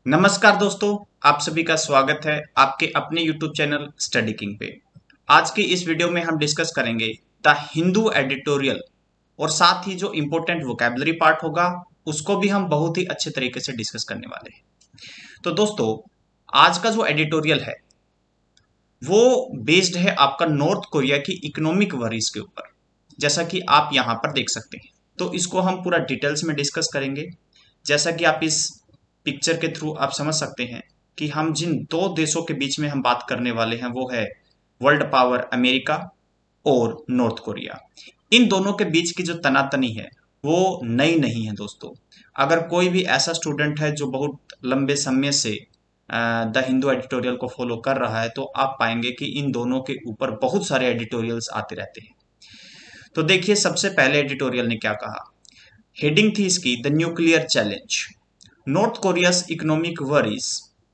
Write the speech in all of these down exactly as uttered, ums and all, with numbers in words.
नमस्कार दोस्तों, आप सभी का स्वागत है आपके अपने यूट्यूब चैनल स्टडी किंग पे। आज की इस वीडियो में हम डिस्कस करेंगे द हिंदू एडिटोरियल और साथ ही जो इम्पोर्टेंट वोकैबुलरी पार्ट होगा उसको भी हम बहुत ही अच्छे तरीके से डिस्कस करने वाले हैं। तो दोस्तों, आज का जो एडिटोरियल है वो बेस्ड है आपका नॉर्थ कोरिया की इकोनॉमिक वरीज के ऊपर, जैसा कि आप यहाँ पर देख सकते हैं। तो इसको हम पूरा डिटेल्स में डिस्कस करेंगे। जैसा कि आप इस पिक्चर के थ्रू आप समझ सकते हैं कि हम जिन दो देशों के बीच में हम बात करने वाले हैं वो है वर्ल्ड पावर अमेरिका और नॉर्थ कोरिया। इन दोनों के बीच की जो तनातनी है वो नई नहीं है दोस्तों। अगर कोई भी ऐसा स्टूडेंट है जो बहुत लंबे समय से द हिंदू एडिटोरियल को फॉलो कर रहा है तो आप पाएंगे कि इन दोनों के ऊपर बहुत सारे एडिटोरियल्स आते रहते हैं। तो देखिए, सबसे पहले एडिटोरियल ने क्या कहा। हेडिंग थी इसकी the nuclear challenge, North Korea's economic worries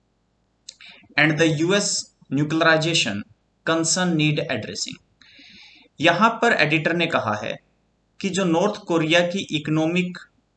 and the US nuclearization concern need addressing. यहां पर एडिटर ने कहा है कि जो नॉर्थ कोरिया की इकोनॉमिक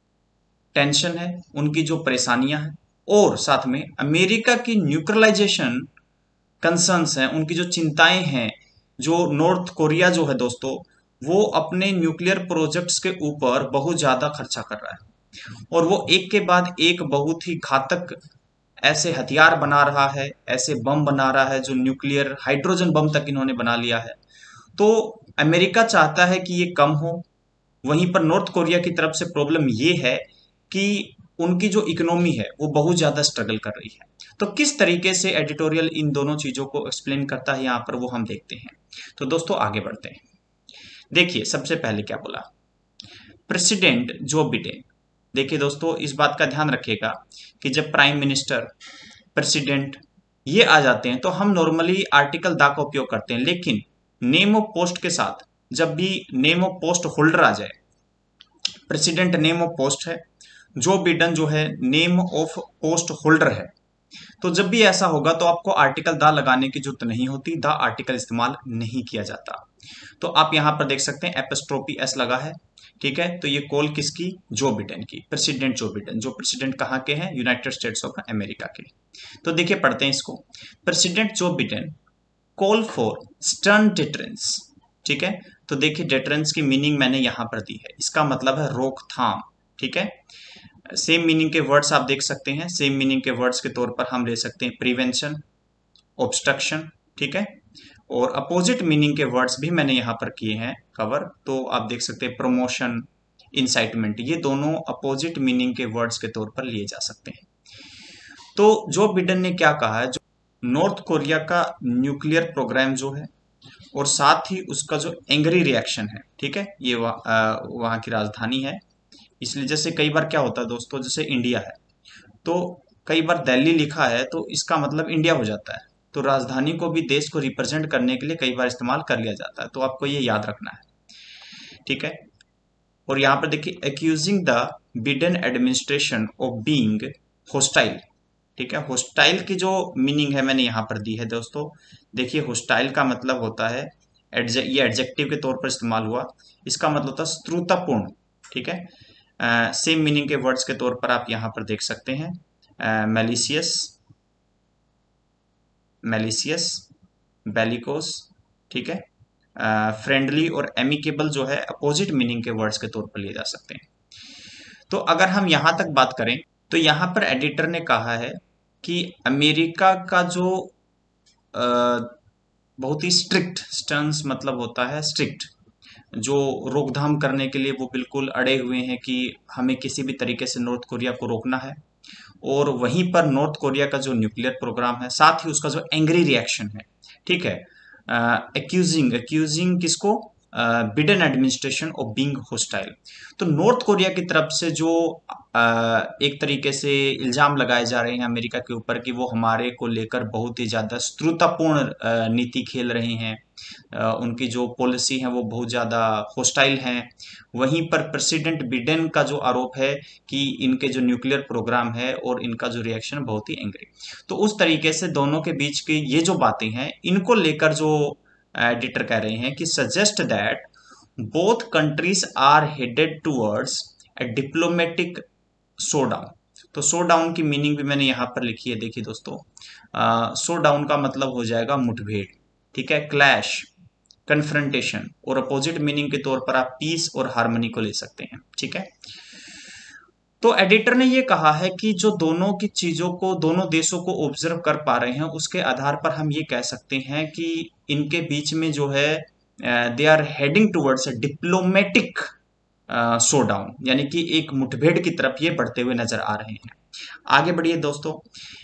टेंशन है, उनकी जो परेशानियां हैं और साथ में अमेरिका की न्यूक्लियराइजेशन कंसर्न्स हैं, उनकी जो चिंताएं हैं, जो नॉर्थ कोरिया जो है दोस्तों वो अपने न्यूक्लियर प्रोजेक्ट्स के ऊपर बहुत ज्यादा खर्चा कर रहा है और वो एक के बाद एक बहुत ही घातक ऐसे हथियार बना रहा है, ऐसे बम बना रहा है जो न्यूक्लियर हाइड्रोजन बम तक इन्होंने बना लिया है। तो अमेरिका चाहता है कि ये कम हो, वहीं पर नॉर्थ कोरिया की तरफ से प्रॉब्लम ये है कि उनकी जो इकोनॉमी है वो बहुत ज्यादा स्ट्रगल कर रही है। तो किस तरीके से एडिटोरियल इन दोनों चीजों को एक्सप्लेन करता है यहाँ पर वो हम देखते हैं। तो दोस्तों आगे बढ़ते हैं। देखिए, सबसे पहले क्या बोला प्रेसिडेंट जो बिडेन। देखिए दोस्तों, इस बात का ध्यान रखिएगा कि जब प्राइम मिनिस्टर, प्रेसिडेंट ये आ जाते हैं तो हम नॉर्मली आर्टिकल दा का उपयोग करते हैं, लेकिन नेम ऑफ पोस्ट के साथ जब भी नेम ऑफ पोस्ट होल्डर आ जाए, प्रेसिडेंट नेम ऑफ पोस्ट है, जो बिडेन जो है नेम ऑफ पोस्ट होल्डर है, तो जब भी ऐसा होगा तो आपको आर्टिकल दा लगाने की जरूरत नहीं होती, दा आर्टिकल इस्तेमाल नहीं किया जाता। तो आप यहां पर देख सकते हैं एपिस्ट्रोफी एस लगा है, ठीक है। तो ये कॉल किसकी, जो बिडेन की, प्रेसिडेंट जो बिडेन, जो प्रेसिडेंट कहां के हैं, यूनाइटेड स्टेट्स ऑफ अमेरिका के। तो देखिए पढ़ते हैं इसको। President Joe Biden call for stern deterrence, ठीक है। तो देखिए डिटरेंस की मीनिंग मैंने यहां पर दी है, इसका मतलब है रोकथाम, ठीक है। सेम मीनिंग के वर्ड्स आप देख सकते हैं, सेम मीनिंग के वर्ड्स के तौर पर हम ले सकते हैं प्रिवेंशन, ऑब्स्ट्रक्शन, ठीक है। और अपोजिट मीनिंग के वर्ड्स भी मैंने यहां पर किए हैं कवर, तो आप देख सकते हैं प्रमोशन, इंसाइटमेंट, ये दोनों अपोजिट मीनिंग के वर्ड्स के तौर पर लिए जा सकते हैं। तो जो बिडेन ने क्या कहा है, जो नॉर्थ कोरिया का न्यूक्लियर प्रोग्राम जो है और साथ ही उसका जो एंग्री रिएक्शन है, ठीक है, ये वहां की राजधानी है। इसलिए जैसे कई बार क्या होता है दोस्तों, जैसे इंडिया है तो कई बार दिल्ली लिखा है तो इसका मतलब इंडिया हो जाता है, तो राजधानी को भी देश को रिप्रेजेंट करने के लिए कई बार इस्तेमाल कर लिया जाता है, तो आपको ये याद रखना है, ठीक है। और यहाँ पर देखिए accusing the Biden administration of being hostile, ठीक है। होस्टाइल की जो मीनिंग है मैंने यहाँ पर दी है दोस्तों। देखिए होस्टाइल का मतलब होता है, ये एडजेक्टिव के तौर पर इस्तेमाल हुआ, इसका मतलब होता है शत्रुतापूर्ण, ठीक है। सेम uh, मीनिंग के वर्ड्स के तौर पर आप यहाँ पर देख सकते हैं मैलिशियस, मैलिशियस, बेलिकोस, ठीक है। फ्रेंडली uh, और एमिकेबल जो है अपोजिट मीनिंग के वर्ड्स के तौर पर लिए जा सकते हैं। तो अगर हम यहाँ तक बात करें तो यहाँ पर एडिटर ने कहा है कि अमेरिका का जो uh, बहुत ही स्ट्रिक्ट स्टर्न्स मतलब होता है स्ट्रिक्ट, जो रोकथाम करने के लिए वो बिल्कुल अड़े हुए हैं कि हमें किसी भी तरीके से नॉर्थ कोरिया को रोकना है। और वहीं पर नॉर्थ कोरिया का जो न्यूक्लियर प्रोग्राम है, साथ ही उसका जो एंग्री रिएक्शन है, ठीक है, एक्यूजिंग एक्यूजिंग किसको, Biden administration of being hostile. तो नॉर्थ कोरिया की तरफ से जो uh, एक तरीके से इल्जाम लगाए जा रहे हैं अमेरिका के ऊपर कि वो हमारे को लेकर बहुत ही ज्यादा शत्रुतापूर्ण uh, नीति खेल रहे हैं, Uh, उनकी जो पॉलिसी है वो बहुत ज़्यादा होस्टाइल हैं। वहीं पर प्रेसिडेंट बिडेन का जो आरोप है कि इनके जो न्यूक्लियर प्रोग्राम है और इनका जो रिएक्शन बहुत ही एंग्री। तो उस तरीके से दोनों के बीच की ये जो बातें हैं इनको लेकर जो एडिटर कह रहे हैं कि suggest that both countries are headed towards a diplomatic showdown. तो शो डाउन की मीनिंग भी मैंने यहाँ पर लिखी है, देखिए दोस्तों, शो डाउन का मतलब हो जाएगा मुठभेड़, ठीक है, क्लैश, कन्फ्रंटेशन, और अपोजिट मीनिंग के तौर पर आप पीस और हार्मनी को ले सकते हैं, ठीक है। तो एडिटर ने ये कहा है कि जो दोनों की चीजों को, दोनों देशों को ऑब्जर्व कर पा रहे हैं, उसके आधार पर हम ये कह सकते हैं कि इनके बीच में जो है they are heading towards diplomatic showdown, यानी कि एक मुठभेड़ की तरफ ये बढ़ते हुए नजर आ रहे हैं। आगे बढ़िए दोस्तों।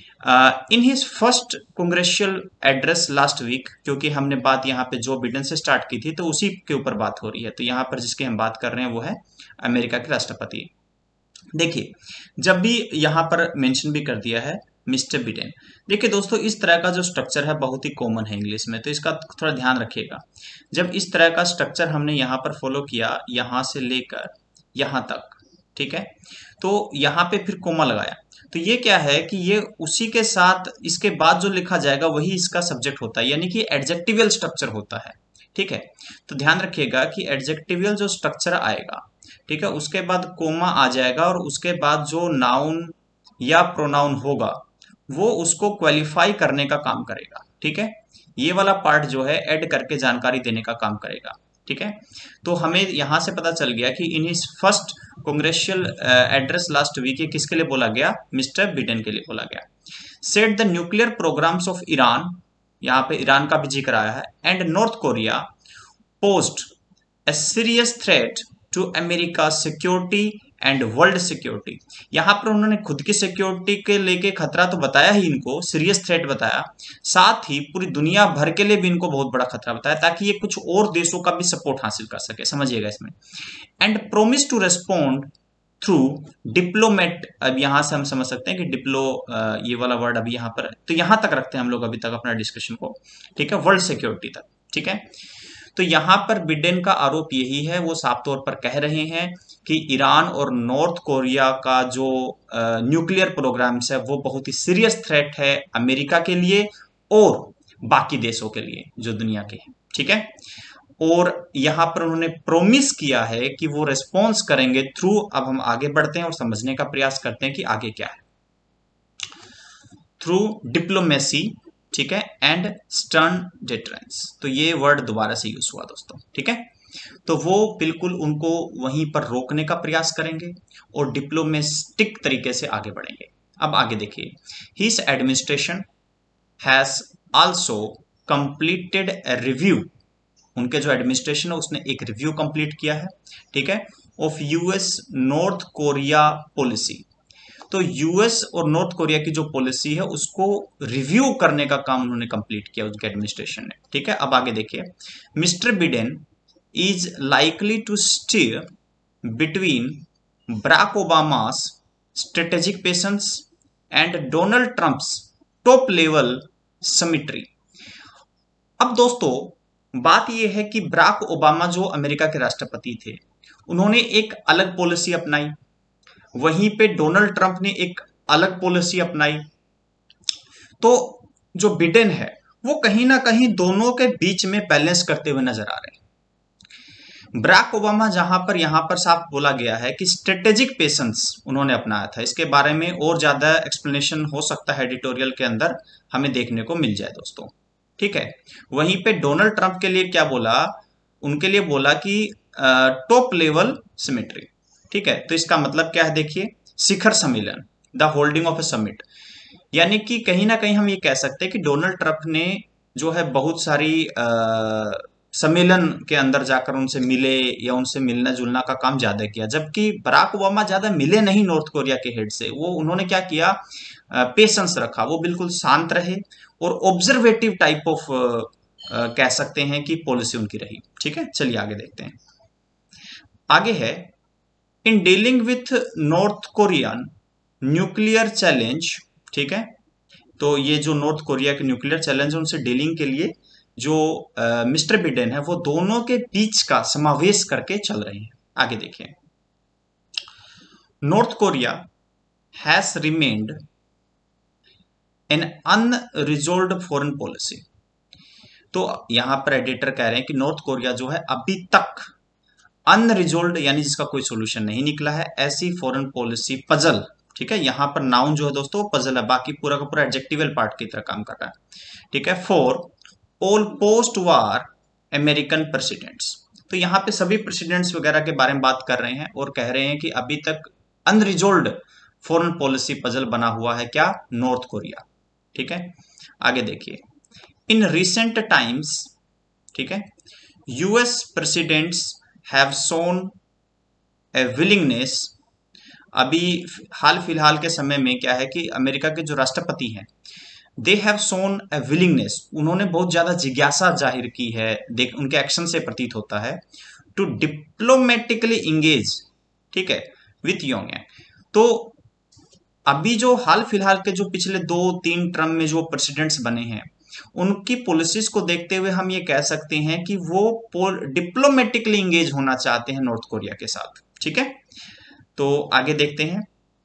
In his first congressional address last week, क्योंकि हमने बात यहाँ पे जो बिडेन से स्टार्ट की थी तो उसी के ऊपर बात हो रही है, तो यहाँ पर जिसकी हम बात कर रहे हैं वो है अमेरिका के राष्ट्रपति। देखिए, जब भी यहाँ पर मेंशन भी कर दिया है मिस्टर बिडेन। देखिए दोस्तों, इस तरह का जो स्ट्रक्चर है बहुत ही कॉमन है इंग्लिश में, तो इसका थोड़ा ध्यान रखिएगा। जब इस तरह का स्ट्रक्चर हमने यहाँ पर फॉलो किया, यहाँ से लेकर यहाँ तक, ठीक है, तो यहाँ पे फिर कोमा लगाया, तो ये क्या है कि ये उसी के साथ इसके बाद जो लिखा जाएगा वही इसका सब्जेक्ट होता है, यानी कि एडजेक्टिवियल स्ट्रक्चर होता है, ठीक है। तो ध्यान रखिएगा कि एडजेक्टिवियल जो स्ट्रक्चर आएगा, ठीक है, उसके बाद कोमा आ जाएगा और उसके बाद जो नाउन या प्रोनाउन होगा वो उसको क्वालिफाई करने का काम करेगा, ठीक है। ये वाला पार्ट जो है ऐड करके जानकारी देने का काम करेगा, ठीक है। तो हमें यहां से पता चल गया कि in his first congressional address last week, ये किसके लिए बोला गया? मिस्टर बिडेन के लिए बोला गया। Set the nuclear programs of Iran, यहाँ पे ईरान का भी जिक्र आया है, and North Korea post a serious threat to America security and world security. यहां पर उन्होंने खुद की सिक्योरिटी के लेके खतरा तो बताया ही, इनको सीरियस थ्रेट बताया, साथ ही पूरी दुनिया भर के लिए भी इनको बहुत बड़ा खतरा बताया, ताकि ये कुछ और देशों का भी सपोर्ट हासिल कर सके, समझिएगा इसमें। And promise to respond through diplomat, अब यहां से हम समझ सकते हैं कि डिप्लो ये वाला वर्ड अभी यहाँ पर, तो यहां तक रखते हैं हम लोग अभी तक अपना डिस्कशन को, ठीक है, वर्ल्ड सिक्योरिटी तक, ठीक है। तो यहां पर बिडेन का आरोप यही है, वो साफ तौर पर कह रहे हैं कि ईरान और नॉर्थ कोरिया का जो न्यूक्लियर प्रोग्राम्स है वो बहुत ही सीरियस थ्रेट है अमेरिका के लिए और बाकी देशों के लिए जो दुनिया के हैं, ठीक है। और यहां पर उन्होंने प्रोमिस किया है कि वो रेस्पॉन्स करेंगे थ्रू, अब हम आगे बढ़ते हैं और समझने का प्रयास करते हैं कि आगे क्या है, थ्रू डिप्लोमेसी, ठीक है, एंड स्टर्न डिटरेंस। तो ये वर्ड दोबारा से यूज हुआ दोस्तों, ठीक है। तो वो बिल्कुल उनको वहीं पर रोकने का प्रयास करेंगे और डिप्लोमेटिक तरीके से आगे बढ़ेंगे। अब आगे देखिए, his administration has also completed a review, उनके जो एडमिनिस्ट्रेशन है उसने एक रिव्यू कंप्लीट किया है, ठीक है, of US North Korea policy. तो यूएस और नॉर्थ कोरिया की जो पॉलिसी है उसको रिव्यू करने का काम उन्होंने कंप्लीट किया उनके एडमिनिस्ट्रेशन ने, ठीक है। अब आगे देखिए, mister Biden is likely to steer between Barack Obama's strategic patience and Donald Trump's top level summitry. अब दोस्तों बात यह है कि बराक ओबामा जो अमेरिका के राष्ट्रपति थे, उन्होंने एक अलग पॉलिसी अपनाई, वहीं पे डोनाल्ड ट्रंप ने एक अलग पॉलिसी अपनाई। तो जो बिडेन है वो कहीं ना कहीं दोनों के बीच में बैलेंस करते हुए नजर आ रहे हैं। बराक ओबामा जहां पर यहां पर साफ बोला गया है कि स्ट्रेटेजिक पेशेंस उन्होंने अपनाया था, इसके बारे में और ज्यादा एक्सप्लेनेशन हो सकता है एडिटोरियल के अंदर हमें देखने को मिल जाए दोस्तों, ठीक है। वहीं पे डोनाल्ड ट्रंप के लिए क्या बोला, उनके लिए बोला कि टॉप लेवल सिमेट्री, ठीक है। तो इसका मतलब क्या है, देखिए, शिखर सम्मेलन, the holding of a summit, यानी कि कहीं ना कहीं हम ये कह सकते हैं कि डोनाल्ड ट्रंप ने जो है बहुत सारी सम्मेलन के अंदर जाकर उनसे मिले या उनसे मिलना जुलना का काम ज्यादा किया, जबकि बराक ओबामा ज्यादा मिले नहीं नॉर्थ कोरिया के हेड से। वो उन्होंने क्या किया, पेशेंस रखा, वो बिल्कुल शांत रहे और ऑब्जर्वेटिव टाइप ऑफ कह सकते हैं कि पॉलिसी उनकी रही, ठीक है। चलिए आगे देखते हैं। आगे है, in dealing with North Korean nuclear challenge, ठीक है। तो ये जो नॉर्थ कोरिया के न्यूक्लियर चैलेंज है उनसे डीलिंग के लिए जो मिस्टर बिडेन है वो दोनों के बीच का समावेश करके चल रहे हैं। आगे देखिए, North Korea has remained an unresolved foreign policy. तो यहां पर एडिटर कह रहे हैं कि नॉर्थ कोरिया जो है अभी तक अनरिजॉल्व्ड, यानी जिसका कोई सोल्यूशन नहीं निकला है, ऐसी फॉरेन पॉलिसी पजल, ठीक है, यहाँ पर नाउन जो है दोस्तों पजल है, बाकी पूरा का पूरा एडजेक्टिवल पार्ट की तरह काम कर रहा है। ठीक है, for all post war American presidents. तो यहाँ पे सभी प्रेसिडेंट्स वगैरह के बारे में बात कर रहे हैं और कह रहे हैं कि अभी तक अनरिजोल्व्ड फॉरेन पॉलिसी पजल बना हुआ है क्या, नॉर्थ कोरिया। ठीक है, आगे देखिए, इन रिसेंट टाइम्स, ठीक है, US presidents have shown a willingness. अभी हाल फिलहाल के समय में क्या है कि अमेरिका के जो राष्ट्रपति हैं, they have shown a willingness, उन्होंने बहुत ज्यादा जिज्ञासा जाहिर की है, देख उनके एक्शन से प्रतीत होता है, टू डिप्लोमेटिकली इंगेज, ठीक है, विथ योंगयांग। तो अभी जो हाल फिलहाल के जो पिछले दो तीन टर्म में जो प्रेसिडेंट्स बने हैं, उनकी पॉलिसीज को देखते हुए हम ये कह सकते हैं कि वो डिप्लोमेटिकली इंगेज होना चाहते हैं नॉर्थ कोरिया के साथ। ठीक है, तो आगे देखते हैं,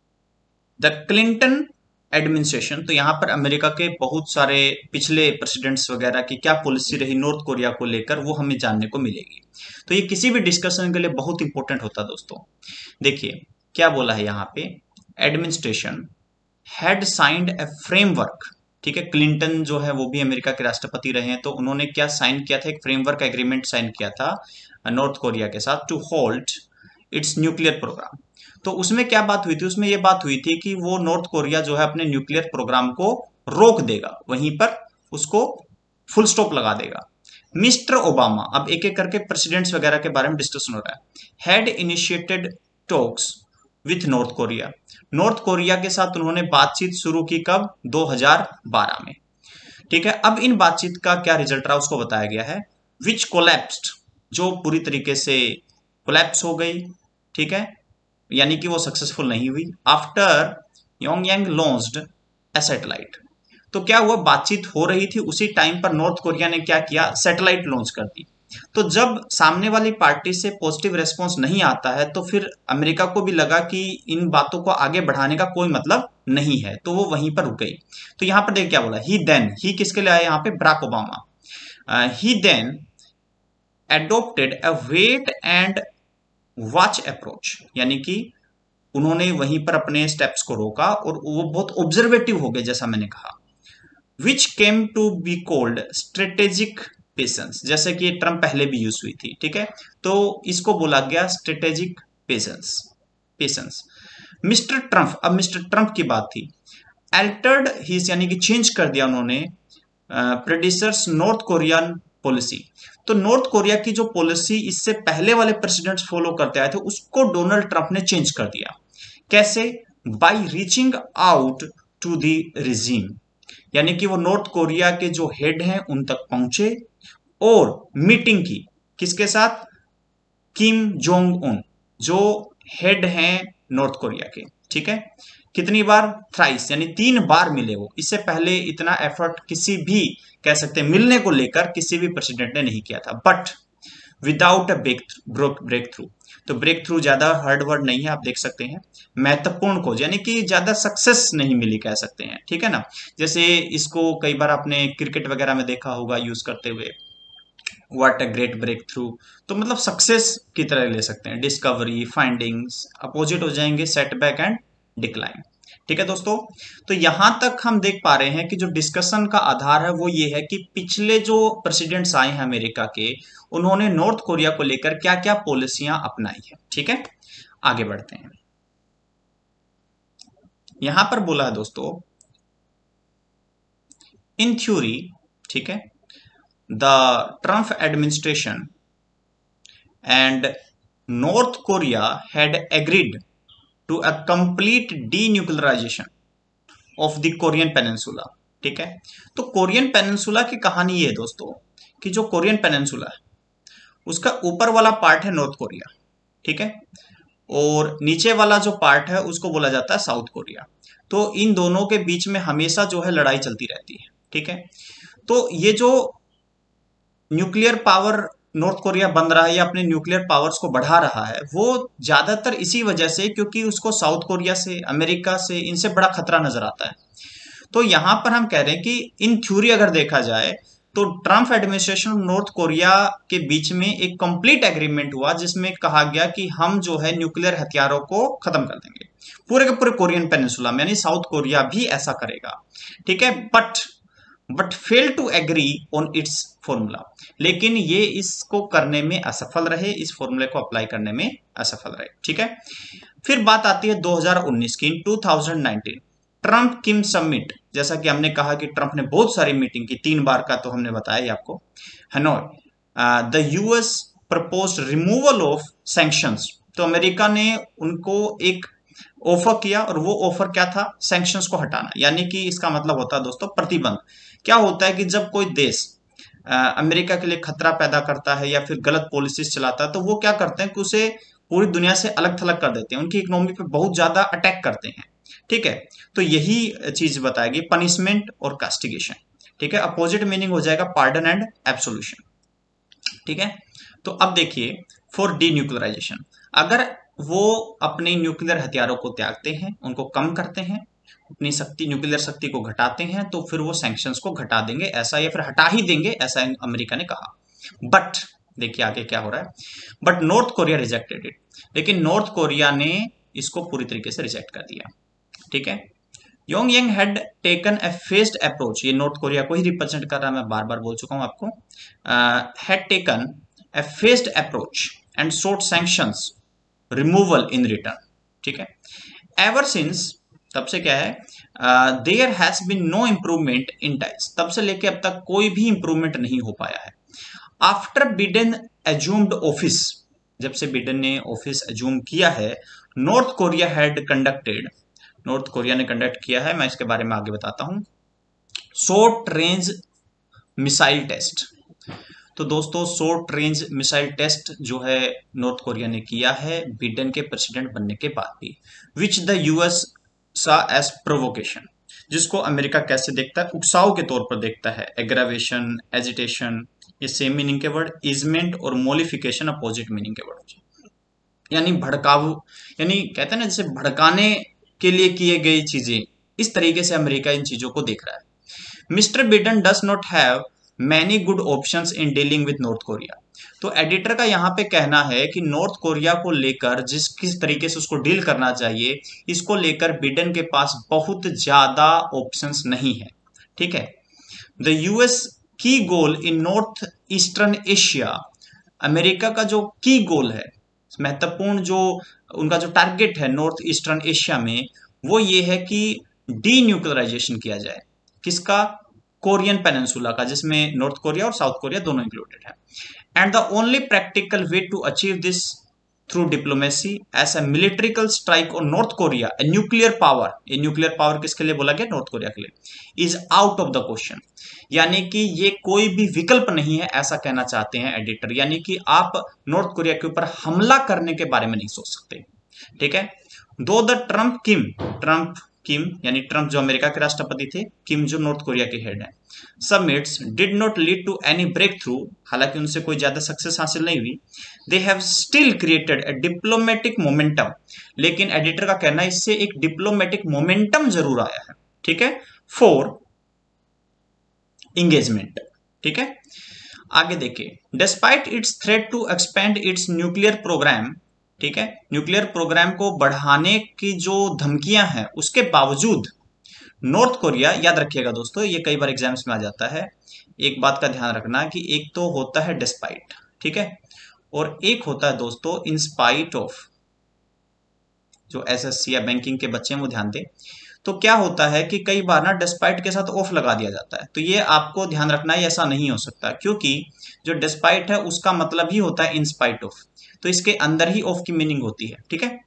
द क्लिंटन एडमिनिस्ट्रेशन। तो यहां पर अमेरिका के बहुत सारे पिछले प्रेसिडेंट्स वगैरह की क्या पॉलिसी रही नॉर्थ कोरिया को लेकर, वो हमें जानने को मिलेगी। तो ये किसी भी डिस्कशन के लिए बहुत इंपॉर्टेंट होता है दोस्तों। देखिए क्या बोला है यहाँ पे, administration had signed a framework. ठीक है, क्लिंटन जो है वो भी अमेरिका के राष्ट्रपति रहे हैं, तो उन्होंने क्या साइन किया था, एक फ्रेमवर्क एग्रीमेंट साइन किया था नॉर्थ कोरिया के साथ, to hold its nuclear program. तो उसमें क्या बात हुई थी, उसमें यह बात हुई थी कि वो नॉर्थ कोरिया जो है अपने न्यूक्लियर प्रोग्राम को रोक देगा, वहीं पर उसको फुल स्टॉप लगा देगा। मिस्टर ओबामा, अब एक एक करके प्रेसिडेंट्स वगैरह के बारे में डिस्कशन हो रहा है, had initiated talks with North Korea. North Korea के साथ उन्होंने बातचीत शुरू की कब, दो हज़ार बारह में। ठीक है, अब इन बातचीत का क्या रिजल्ट रहा उसको बताया गया है, विच कोलैप्स्ड, जो पूरी तरीके से कोलैप्स हो गई। ठीक है, यानी कि वो सक्सेसफुल नहीं हुई। After Pyongyang launched a satellite. तो क्या हुआ, बातचीत हो रही थी, उसी टाइम पर नॉर्थ कोरिया ने क्या किया, सैटेलाइट लॉन्च कर दी। तो जब सामने वाली पार्टी से पॉजिटिव रेस्पॉन्स नहीं आता है, तो फिर अमेरिका को भी लगा कि इन बातों को आगे बढ़ाने का कोई मतलब नहीं है, तो वो वहीं पर रुक गई। तो यहां पर देख क्या बोला, ही देन, ही किसके लिए आया यहाँ पे, Barack Obama, he then adopted a wait and watch approach, यानी कि उन्होंने वहीं पर अपने स्टेप्स को रोका और वो बहुत ऑब्जर्वेटिव हो गए, जैसा मैंने कहा। Which came to be called strategic patience, जैसे कि ये टर्म पहले भी यूज हुई थी। ठीक है, तो इसको बोला गया strategic patience, patience. Mister Trump, अब मिस्टर ट्रम्प की बात थी, अल्टर्ड हिज, यानी कि चेंज कर दिया उन्होंने प्रेडिसर्स नॉर्थ कोरियन पॉलिसी। तो नॉर्थ कोरिया की जो पॉलिसी इससे पहले वाले प्रेसिडेंट्स फॉलो करते आए थे, उसको डोनाल्ड ट्रंप ने चेंज कर दिया। कैसे, by reaching out to the regime, यानी कि वो नॉर्थ कोरिया के जो हेड हैं उन तक पहुंचे और मीटिंग की, किसके साथ, किम जोंग उन, जो हेड हैं नॉर्थ कोरिया के। ठीक है, कितनी बार, थ्राइस, यानी तीन बार मिले वो। इससे पहले इतना एफर्ट किसी भी, कह सकते हैं, मिलने को लेकर किसी भी प्रेसिडेंट ने नहीं किया था। But without a breakthrough, तो ब्रेक थ्रू ज्यादा हार्ड वर्ड नहीं है, आप देख सकते हैं, महत्वपूर्ण खोज, यानी कि ज्यादा सक्सेस नहीं मिली, कह सकते हैं। ठीक है ना, जैसे इसको कई बार आपने क्रिकेट वगैरह में देखा होगा यूज करते हुए, what a great breakthrough, तो मतलब सक्सेस की तरह ले सकते हैं। डिस्कवरी, फाइंडिंग्स, अपोजिट हो जाएंगे सेटबैक एंड डिक्लाइन। ठीक है दोस्तों, तो यहां तक हम देख पा रहे हैं कि जो डिस्कशन का आधार है वो ये है कि पिछले जो प्रेसिडेंट्स आए हैं अमेरिका के, उन्होंने नॉर्थ कोरिया को लेकर क्या क्या पॉलिसियां अपनाई है। ठीक है, आगे बढ़ते हैं। यहां पर बोला है दोस्तों, इन थ्योरी, ठीक है, the Trump administration and North Korea had agreed to a complete denuclearization of the Korean peninsula. ठीक है, तो कोरियन पेनिनसुला की कहानी ये है दोस्तों कि जो कोरियन पेनिनसुला है उसका ऊपर वाला पार्ट है नॉर्थ कोरिया। ठीक है, और नीचे वाला जो पार्ट है उसको बोला जाता है साउथ कोरिया। तो इन दोनों के बीच में हमेशा जो है लड़ाई चलती रहती है। ठीक है, तो ये जो न्यूक्लियर पावर नॉर्थ कोरिया बन रहा है या अपने न्यूक्लियर पावर्स को बढ़ा रहा है, वो ज्यादातर इसी वजह से क्योंकि उसको साउथ कोरिया से, अमेरिका से, इनसे बड़ा खतरा नजर आता है। तो यहां पर हम कह रहे हैं कि इन थ्योरी अगर देखा जाए तो ट्रम्प एडमिनिस्ट्रेशन और नॉर्थ कोरिया के बीच में एक कंप्लीट एग्रीमेंट हुआ जिसमें कहा गया कि हम जो है न्यूक्लियर हथियारों को खत्म कर देंगे पूरे के पूरे कोरियन पेनिनसुला में, यानी साउथ कोरिया भी ऐसा करेगा, ठीक है। But but fail to agree on its formula, लेकिन ये इसको करने में असफल रहे, इस फॉर्मूले को अप्लाई करने में असफल रहे, ठीक है। फिर बात आती है दो हज़ार उन्नीस की। In two thousand nineteen Trump Kim summit, जैसा कि हमने कहा कि ट्रम्प ने बहुत सारी मीटिंग की, तीन बार का तो हमने बताया ही आपको। Hanoi the US proposed removal of sanctions, तो अमेरिका ने उनको एक ऑफर किया और वो ऑफर क्या था, सैंक्शंस को हटाना, यानी कि इसका मतलब होता है दोस्तों प्रतिबंध। क्या होता है कि जब कोई देश आ, अमेरिका के लिए खतरा पैदा करता है या फिर गलत पॉलिसीज चलाता है तो वो क्या करते हैं कि उसे पूरी दुनिया से अलग थलग कर देते हैं, उनकी इकोनॉमी पे बहुत ज्यादा अटैक करते हैं, ठीक है। तो यही चीज बताएगी पनिशमेंट और कास्टिगेशन, ठीक है। अपोजिट मीनिंग हो जाएगा पार्डन एंड एब्सोल्यूशन, ठीक है। तो अब देखिए फॉर डीन्यूक्लियराइजेशन, अगर वो अपने न्यूक्लियर हथियारों को त्यागते हैं, उनको कम करते हैं, अपनी शक्ति न्यूक्लियर शक्ति को घटाते हैं, तो फिर वो सैंक्शंस को घटा देंगे ऐसा, या फिर हटा ही देंगे ऐसा अमेरिका ने कहा। बट देखिए आगे क्या हो रहा है, but North Korea rejected it, लेकिन नॉर्थ कोरिया ने इसको पूरी तरीके से रिजेक्ट कर दिया, ठीक है। Pyongyang had taken a phased approach, ये नॉर्थ कोरिया को ही रिप्रेजेंट कर रहा है, मैं बार बार बोल चुका हूं आपको। Had taken a phased approach and sought sanctions removal in return, ठीक है। एवर सिंस, तब से क्या है, there has been no improvement in ties, तब से लेके अब तक कोई भी इंप्रूवमेंट नहीं हो पाया है। आफ्टर बिडेन एज्यूम्ड ऑफिस, जब से बिडेन ने ऑफिस एज्यूम किया है, North Korea had conducted, North Korea ने कंडक्ट किया है, मैं इसके बारे में आगे बताता हूं, शॉर्ट रेंज मिसाइल टेस्ट। तो दोस्तों शॉर्ट रेंज मिसाइल टेस्ट जो है नॉर्थ कोरिया ने किया है बिडेन के प्रेसिडेंट बनने के बाद भी, which the US saw as provocation, जिसको अमेरिका कैसे देखता है, उकसाव के तौर पर देखता है। एग्रावेशन, एजिटेशन, ये सेम मीनिंग के वर्ड, इजमेंट और मोलिफिकेशन अपोजिट मीनिंग के वर्ड, यानी भड़काऊ, यानी कहते हैं ना जैसे भड़काने के लिए किए गई चीजें, इस तरीके से अमेरिका इन चीजों को देख रहा है। Mister Biden does not have many good options in dealing with North Korea, तो एडिटर का यहाँ पे कहना है कि नॉर्थ कोरिया को लेकर जिस किस तरीके से उसको डील करना चाहिए, इसको लेकर बिडेन के पास बहुत ज्यादा ऑप्शंस नहीं है, ठीक है। द यूएस की goal in North Eastern Asia, America का जो की गोल है, महत्वपूर्ण जो उनका जो टारगेट है नॉर्थ ईस्टर्न एशिया में, वो ये है कि डीन्यूक्लियराइजेशन किया जाए, किसका, कोरियन पेनिनसुला का, जिसमें नॉर्थ कोरिया और साउथ कोरिया दोनों इंक्लूडेड है। And the only practical way to achieve this through diplomacy as a military strike on North Korea, a nuclear power, ये न्यूक्लियर पावर किसके लिए बोला गया, नॉर्थ कोरिया के लिए, is out of the question, यानी कि ये कोई भी विकल्प नहीं है, ऐसा कहना चाहते हैं एडिटर, यानी कि आप नॉर्थ कोरिया के ऊपर हमला करने के बारे में नहीं सोच सकते, ठीक है। Though the Trump Kim, Trump Kim यानी ट्रम्प जो अमेरिका के राष्ट्रपति थे, किम जो नॉर्थ कोरिया के हेड हैं, summits did not lead to any breakthrough, हालांकि उनसे कोई ज्यादा सक्सेस हासिल नहीं हुई। They have still created a diplomatic momentum, लेकिन एडिटर का कहना है इससे एक डिप्लोमेटिक मोमेंटम जरूर आया है, ठीक है, फॉर इंगेजमेंट, ठीक है। आगे देखिए, despite its threat to expand its nuclear programme, ठीक है, न्यूक्लियर प्रोग्राम को बढ़ाने की जो धमकियां हैं उसके बावजूद नॉर्थ कोरिया, याद रखिएगा दोस्तों ये कई बार एग्जाम्स में आ जाता है, एक बात का ध्यान रखना कि एक तो होता है डिस्पाइट, ठीक है, और एक होता है दोस्तों इन स्पाइट ऑफ, जो एसएससी या बैंकिंग के बच्चे हैं वो ध्यान दें। तो क्या होता है कि कई बार ना डिस्पाइट के साथ ऑफ लगा दिया जाता है, तो ये आपको ध्यान रखना है, ऐसा नहीं हो सकता, क्योंकि जो डिस्पाइट है उसका मतलब ही होता है इन स्पाइट ऑफ, तो इसके अंदर ही ऑफ की मीनिंग होती है, ठीक है।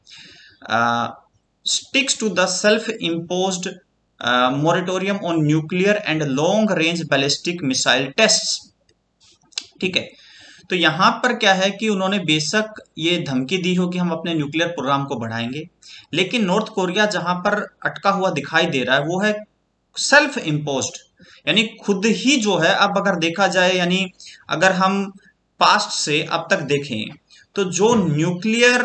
Sticks to the self imposed moratorium on nuclear and long range ballistic missile tests, ठीक है। तो यहां पर क्या है कि उन्होंने बेशक ये धमकी दी हो कि हम अपने न्यूक्लियर प्रोग्राम को बढ़ाएंगे, लेकिन नॉर्थ कोरिया जहां पर अटका हुआ दिखाई दे रहा है वो है सेल्फ इम्पोज्ड, यानी खुद ही जो है, अब अगर देखा जाए, यानी अगर हम पास्ट से अब तक देखें तो जो न्यूक्लियर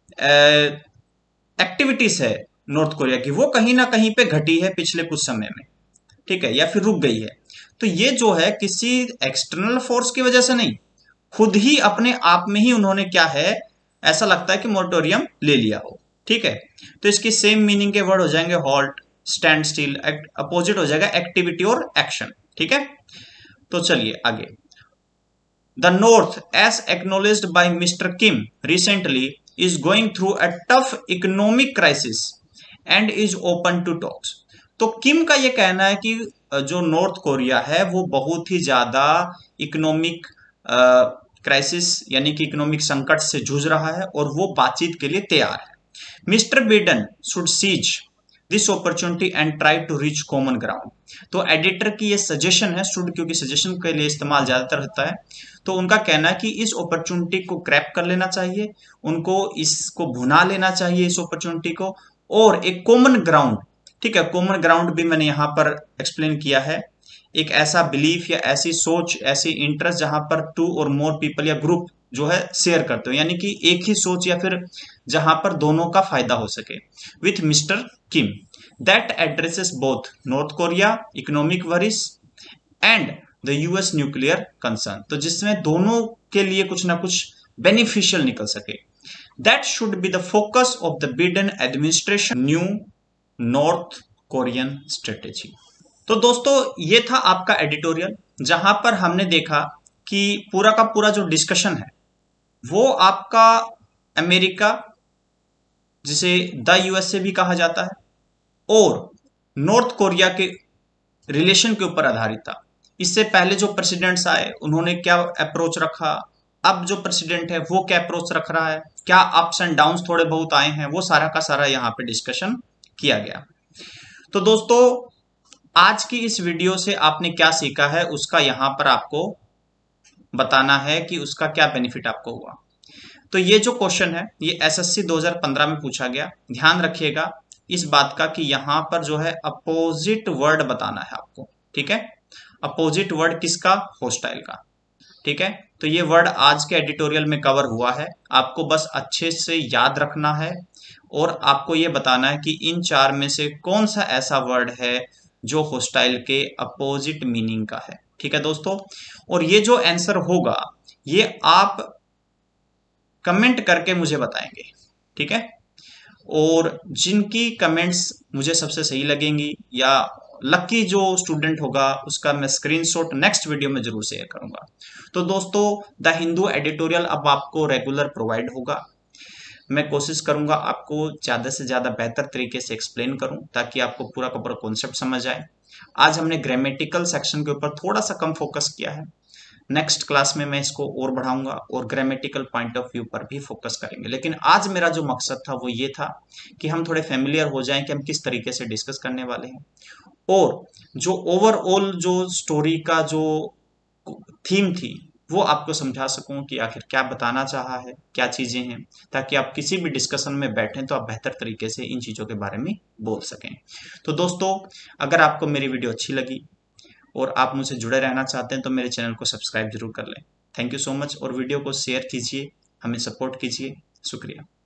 एक्टिविटीज है नॉर्थ कोरिया की वो कहीं ना कहीं पे घटी है पिछले कुछ समय में, ठीक है, या फिर रुक गई है। तो ये जो है किसी एक्सटर्नल फोर्स की वजह से नहीं, खुद ही अपने आप में ही उन्होंने क्या है, ऐसा लगता है कि मोरेटोरियम ले लिया हो। ठीक है, तो इसकी सेम मीनिंग के वर्ड हो जाएंगे हॉल्ट, स्टैंड स्टिल, अपोजिट हो जाएगा एक्टिविटी और एक्शन। ठीक है, तो चलिए आगे। The North, as acknowledged by mister Kim recently, is going through a tough economic crisis and is open to talks. तो किम का यह कहना है कि जो नॉर्थ कोरिया है वो बहुत ही ज्यादा इकोनॉमिक क्राइसिस यानी कि इकोनॉमिक संकट से जूझ रहा है और वो बातचीत के लिए तैयार है। Mister Biden should seize this opportunity and try to reach common ground. तो एडिटर की ये सजेशन है, शुड क्योंकि सजेशन के लिए इस्तेमाल ज्यादातर होता है, तो उनका कहना है कि इस अपॉर्चुनिटी को क्रैप कर लेना चाहिए, उनको इसको भुना लेना चाहिए इस अपॉर्चुनिटी को, और एक कॉमन ग्राउंड, ठीक है, कॉमन ग्राउंड भी मैंने यहां पर एक्सप्लेन किया है, एक ऐसा बिलीफ या ऐसी सोच, ऐसी इंटरेस्ट जहां पर टू और मोर पीपल या ग्रुप जो है शेयर करते हो, यानी कि एक ही सोच या फिर जहां पर दोनों का फायदा हो सके, with mister Kim that addresses both North Korea economic worries and the US nuclear concern. तो जिसमें दोनों के लिए कुछ ना कुछ बेनिफिशियल निकल सके। That should be the focus of the Biden administration new North Korean strategy. तो दोस्तों ये था आपका एडिटोरियल, जहां पर हमने देखा कि पूरा का पूरा जो डिस्कशन है वो आपका अमेरिका, जिसे द यूएसए भी कहा जाता है, और नॉर्थ कोरिया के रिलेशन के ऊपर आधारित था। इससे पहले जो प्रेसिडेंट्स आए उन्होंने क्या अप्रोच रखा, अब जो प्रेसिडेंट है वो क्या अप्रोच रख रहा है, क्या अप्स एंड डाउन्स थोड़े बहुत आए हैं, वो सारा का सारा यहाँ पे डिस्कशन किया गया। तो दोस्तों आज की इस वीडियो से आपने क्या सीखा है उसका यहां पर आपको बताना है कि उसका क्या बेनिफिट आपको हुआ। तो ये जो क्वेश्चन है ये एसएससी दो हज़ार पंद्रह में पूछा गया। ध्यान रखिएगा इस बात का कि यहां पर जो है अपोजिट वर्ड बताना है आपको। ठीक है, अपोजिट वर्ड किसका, होस्टाइल का। ठीक है, तो ये वर्ड आज के एडिटोरियल में कवर हुआ है, आपको बस अच्छे से याद रखना है और आपको ये बताना है कि इन चार में से कौन सा ऐसा वर्ड है जो होस्टाइल के अपोजिट मीनिंग का है। ठीक है दोस्तों, और ये जो आंसर होगा ये आप कमेंट करके मुझे बताएंगे। ठीक है, और जिनकी कमेंट्स मुझे सबसे सही लगेंगी या लकी जो स्टूडेंट होगा उसका मैं स्क्रीनशॉट नेक्स्ट वीडियो में जरूर शेयर करूंगा। तो दोस्तों द हिंदू एडिटोरियल अब आपको रेगुलर प्रोवाइड होगा। मैं कोशिश करूंगा आपको ज्यादा से ज्यादा बेहतर तरीके से एक्सप्लेन करूं ताकि आपको पूरा का पूरा कॉन्सेप्ट समझ आए। आज हमने ग्रामेटिकल सेक्शन के ऊपर थोड़ा सा कम फोकस किया है, नेक्स्ट क्लास में मैं इसको और बढ़ाऊंगा और ग्रामेटिकल पॉइंट ऑफ व्यू पर भी फोकस करेंगे। लेकिन आज मेरा जो मकसद था वो ये था कि हम थोड़े फेमिलियर हो जाएं कि हम किस तरीके से डिस्कस करने वाले हैं, और जो ओवरऑल जो स्टोरी का जो थीम थी वो आपको समझा सकूं कि आखिर क्या बताना चाहा है, क्या चीजें हैं, ताकि आप किसी भी डिस्कशन में बैठें तो आप बेहतर तरीके से इन चीजों के बारे में बोल सकें। तो दोस्तों अगर आपको मेरी वीडियो अच्छी लगी और आप मुझसे जुड़े रहना चाहते हैं तो मेरे चैनल को सब्सक्राइब जरूर कर लें। थैंक यू सो मच, और वीडियो को शेयर कीजिए, हमें सपोर्ट कीजिए। शुक्रिया।